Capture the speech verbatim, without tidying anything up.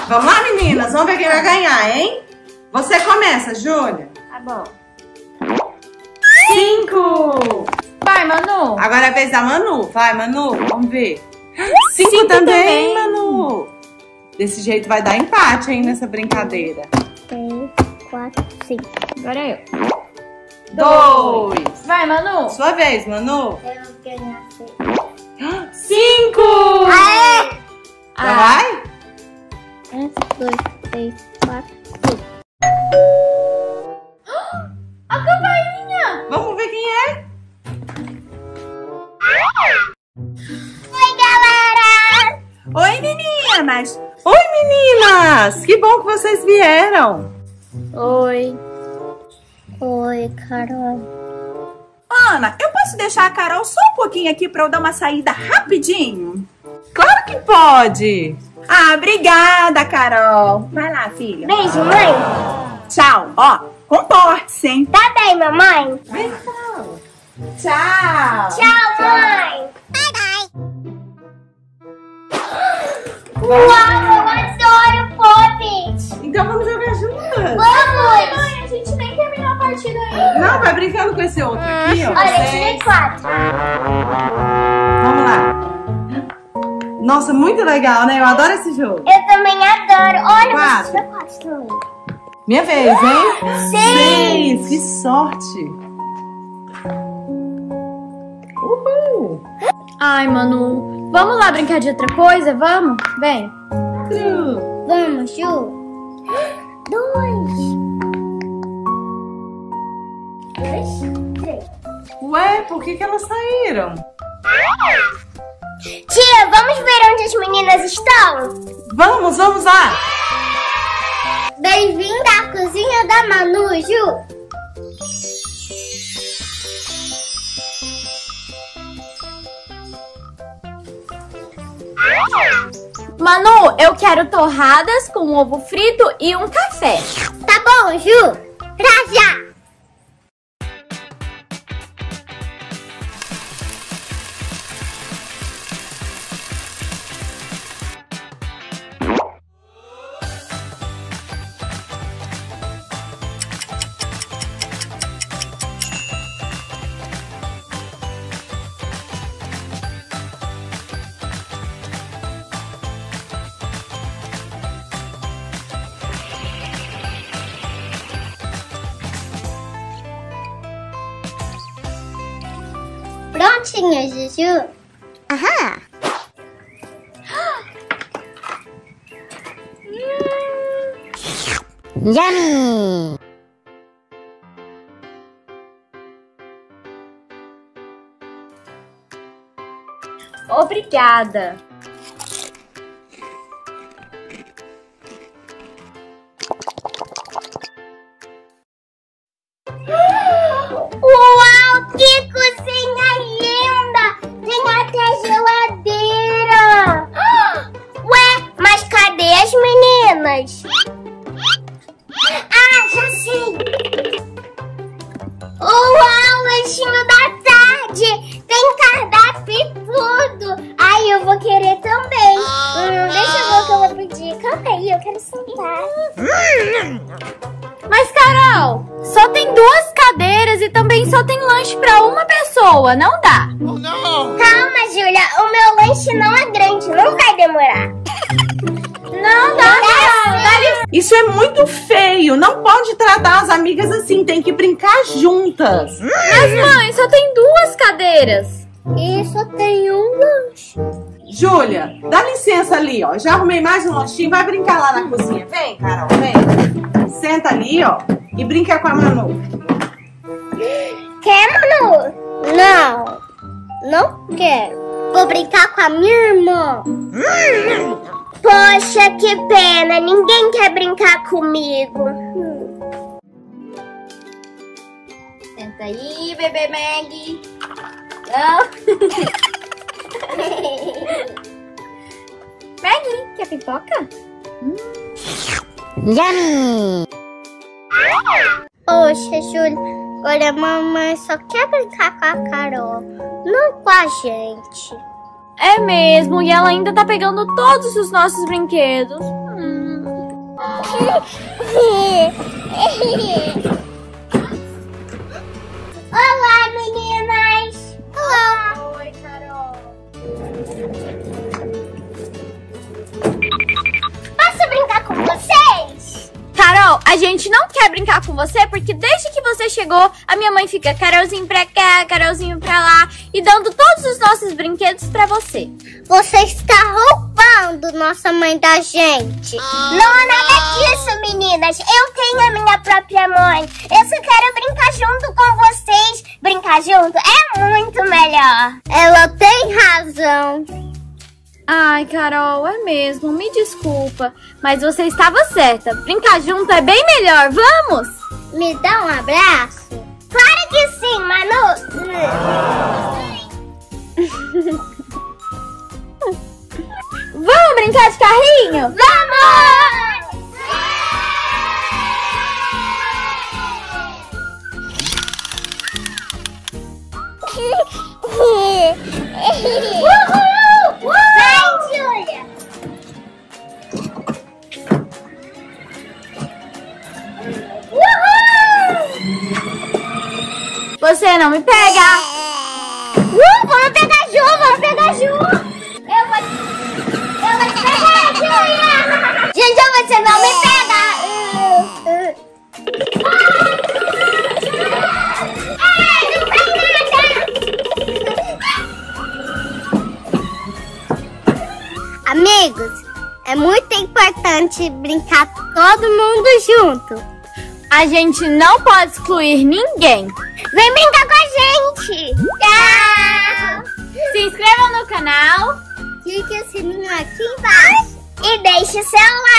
Vamos lá, meninas? Vamos ver quem vai ganhar, hein? Você começa, Júlia. Tá bom. Cinco. Vai, Manu. Agora é a vez da Manu. Vai, Manu. Vamos ver. Cinco, Cinco também, também, Manu. Desse jeito vai dar empate, hein, nessa brincadeira. Três, quatro, cinco. Agora é eu. Dois. Vai, Manu. Sua vez, Manu. Eu ganhei seis. Cinco. Aê! Já Ah. vai? Um, dois, três, quatro, cinco. A campainha. Vamos ver quem é. Oi, galera! Oi, meninas. Oi, meninas. Que bom que vocês vieram. Oi. Oi, Carol. Ana, eu posso deixar a Carol só um pouquinho aqui pra eu dar uma saída rapidinho? Claro que pode. Ah, obrigada, Carol. Vai lá, filha. Beijo, mãe. Tchau. Ó, comporte-se, hein? Tá bem, mamãe? Vem, Carol. Tchau. Tchau, mãe. Bye, bye. Uau, eu adoro Poppet. Então vamos jogar juntas. Vamos. Mãe, a gente nem terminou a partida ainda. Não, vai brincando com esse outro aqui, ó. Olha, eu Seis. tirei quatro. Vamos lá. Nossa, muito legal, né? Eu adoro esse jogo. Eu também adoro. Olha, Quatro. você tirou quatro também. Minha vez, hein? Seis. Seis. Que sorte. Uhul. Ai, Manu. Vamos lá brincar de outra coisa? Vamos? Vem. Cru. Vamos, Ju. Dois. Dois, três. Ué, por que que elas saíram? Tia, vamos ver onde as meninas estão? Vamos, vamos lá. Bem-vinda à cozinha da Manu, Ju. Manu, eu quero torradas com ovo frito e um café. Tá bom, Ju. Pra já. Prontinha, Juju. Aham. Yummy. Obrigada. Uau, que cozinha linda! Tem até geladeira! Ué, mas cadê as meninas? Ah, já sei! Uau, lanchinho da tarde! Tem cardápio e tudo! Ai, eu vou querer também! Hum, deixa eu ver o que eu vou pedir. Calma aí, eu quero sentar. Mas, Carol, só tem duas cadeiras e também só tem lanche pra uma pessoa. Não dá. Calma, Júlia, o meu lanche não é grande, não vai demorar. Não dá, Carol. Dá licença. Isso é muito feio. Não pode tratar as amigas assim. Tem que brincar juntas. Mas, mãe, só tem duas cadeiras. E só tem um lanche. Júlia, dá licença ali, ó. Já arrumei mais um lanchinho. Vai brincar lá na cozinha. Vem, Carol, vem. Senta ali, ó. E brinca com a Manu. Quer, Manu? Não, não quero. Vou brincar com a minha irmã. Poxa, que pena. Ninguém quer brincar comigo. Senta aí, bebê Maggie. Não. Maggie, quer pipoca? Yummy! Poxa, Júlia, olha, a mamãe só quer brincar com a Carol, não com a gente. É mesmo, e ela ainda tá pegando todos os nossos brinquedos. Hum. Olá, meninas! Olá! Oi, Carol. Posso brincar com vocês? Carol, a gente não quer brincar com você porque desde que você chegou, a minha mãe fica Carolzinho pra cá, Carolzinho pra lá e dando todos os nossos brinquedos pra você. Você está roubando nossa mãe da gente. Não é nada disso, meninas. Eu tenho a minha própria mãe. Eu só quero brincar junto com vocês. Brincar junto é muito melhor. Ela tem razão. Ai, Carol, é mesmo, me desculpa, mas você estava certa. Brincar junto é bem melhor, vamos? Me dá um abraço? Claro que sim, Manu. Vamos brincar de carrinho? Vamos! Uhul! Vai, Júlia! Uhul! Você não me pega! Uh, vamos pegar Ju, vamos pegar Ju! Eu vou, eu vou te pegar, Júlia! Gente, você não me pega! Ai, não faz nada! Amigos, é muito importante brincar todo mundo junto. A gente não pode excluir ninguém. Vem brincar com a gente! Tchau! Se inscrevam no canal. Clique o sininho aqui embaixo. E deixe seu like.